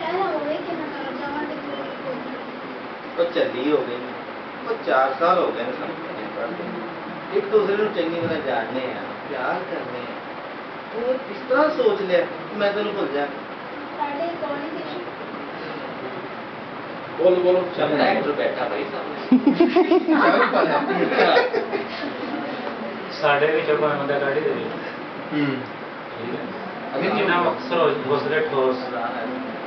ਚੱਲੀ ਹੋ ਗਈ ਉਹ 4 ਸਾਲ ਹੋ ਗਏ ਸਾਨੂੰ ਇੱਕ ਦੂਸਰੇ ਨੂੰ ਚੰਗੀ ਤਰ੍ਹਾਂ ਜਾਣਦੇ ਆ ਪਿਆਰ ਕਰਨੇ ਆ ਉਹ ਇਸ ਤਰ੍ਹਾਂ ਸੋਚ ਲਿਆ ਮੈਂ ਤੈਨੂੰ ਭੁੱਲ ਜਾ बोलो बोलो चल एक्टर बैठा भाई साढ़े भी जब आनंद गाड़ी दे अभी ना अक्सर घोसले ठोस